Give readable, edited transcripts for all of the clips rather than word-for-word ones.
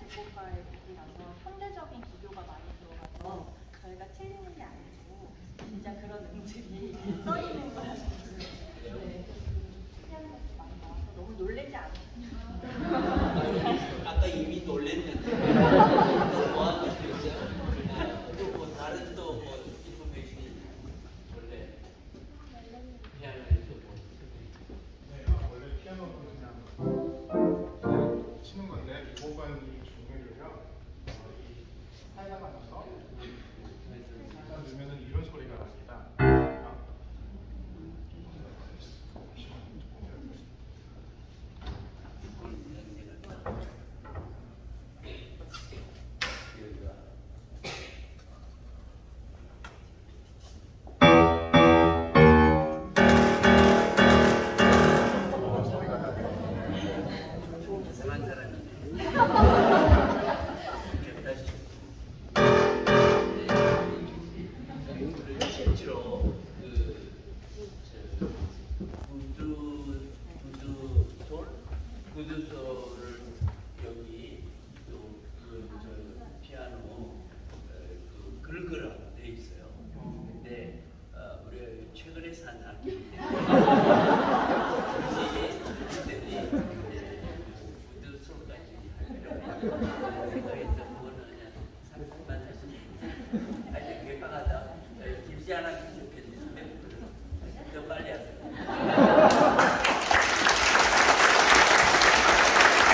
작곡가의 곡이라서 현대적인 기교가 많이 들어가서 저희가 틀리는 게 아니고 진짜 그런 음질이 써 있는 거라서 네, 특이한 것도 많이 나와서 너무 놀라지 않았어요. 아까 이미 놀랬는데 뭐 하는 거죠? 뭐 다른 또 뭐 인포메이션이 원래 피아노에서 뭐 네, 원래 피아노는 그냥 치는 건데 기본반이 종류를요. 이 살다가 나서 살다 넣으면은 이런 소리가 납니다. 이상한 사람이네. 실제로 구두소를 여기 또 피아노 긁으라고 돼 있어요. 근데 우리가 최근에 산 악기인데 구두소까지 하려고 생각해서 그거는 그냥 상품만 하시면 하여튼 개방하다 길지 않았으면 좋겠는데 더 빨리 하세요.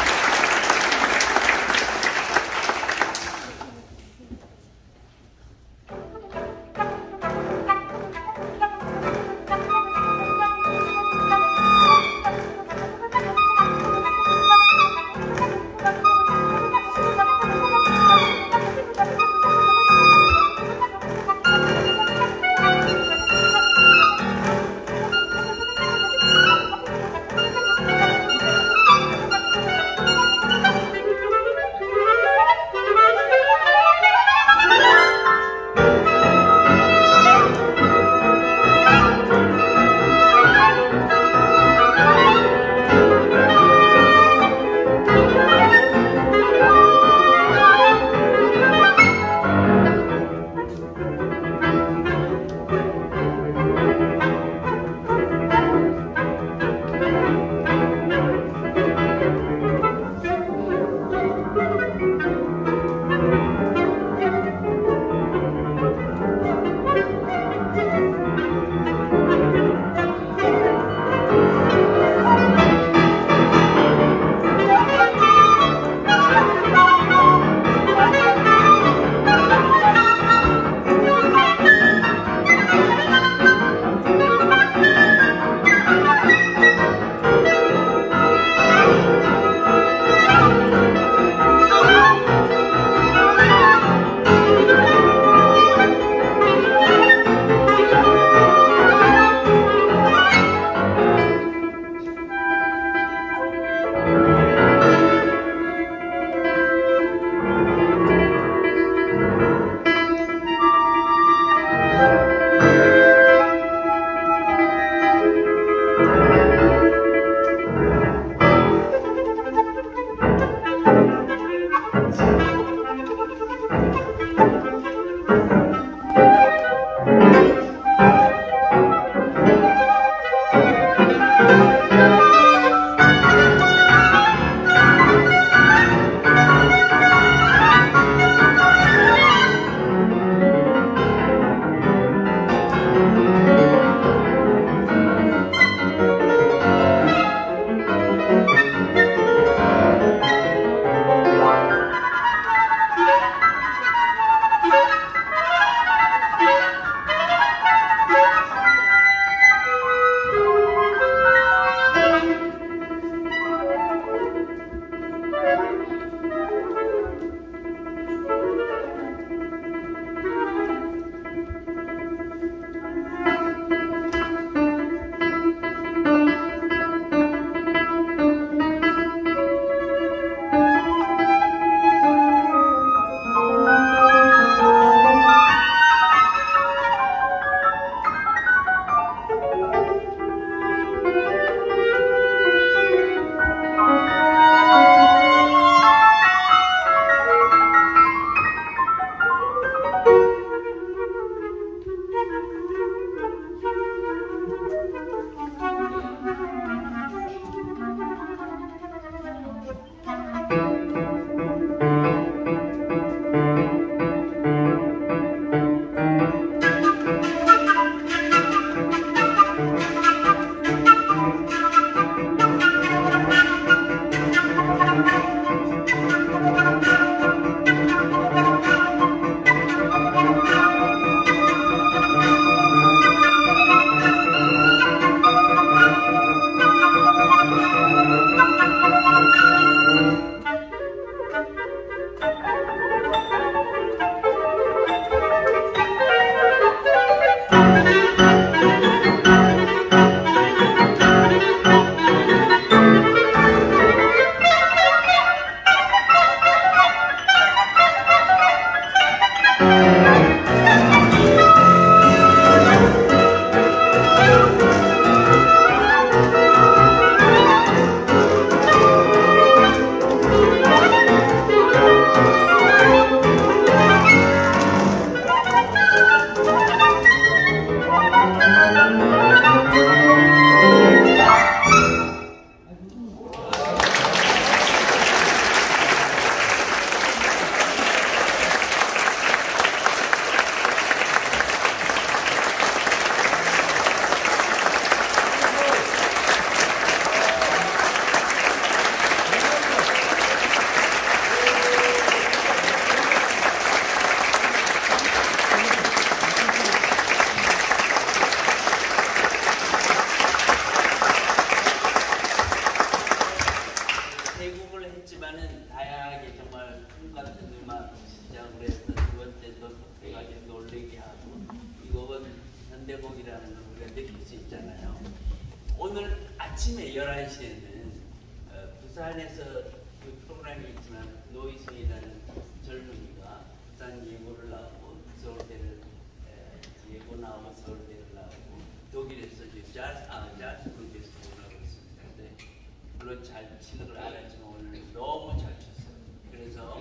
대국을 했지만은 다양하게 정말 꿈 같은 음악 시작을 해서 두 번째도 독특하게 놀래게 하고 이곡은 현대곡이라는 걸 우리가 느낄 수 있잖아요. 오늘 아침에 11시에는 부산에서 그 프로그램이 있지만 노이승이라는 젊은이가 부산 예고를 나오고 서울대를 예고 나오고 서울대를 나오고 독일에서 이제 재즈 그룹에서 공부하고 있습니다. 근데 물론 잘 치는 걸 알았지만 오늘 너무 잘 쳤어요. 그래서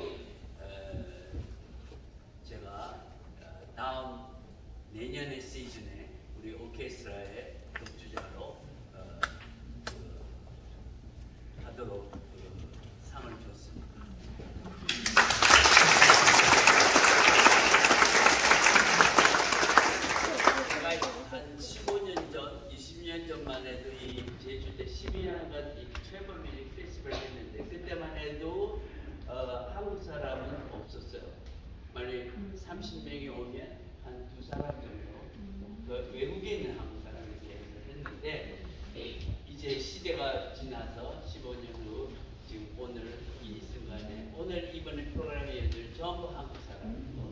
제가 다음 내년의 시즌에 우리 오케스트라의 금주자로 하도록 상을 줬습니다. 제가 한 15년 전, 20년 전만 해도 이 제주대 12년간 이 트래블 뮤직 페스티벌 했는데 그때만 해도 한국 사람은 없었어요. 만약에 30명이 오면 한 2사람 정도 그 외국에 있는 한국 사람이 이렇게 했는데 이제 시대가 지나서 15년 후 지금 오늘 이 순간에 오늘 이번에 프로그램의 애들 전부 한국 사람이고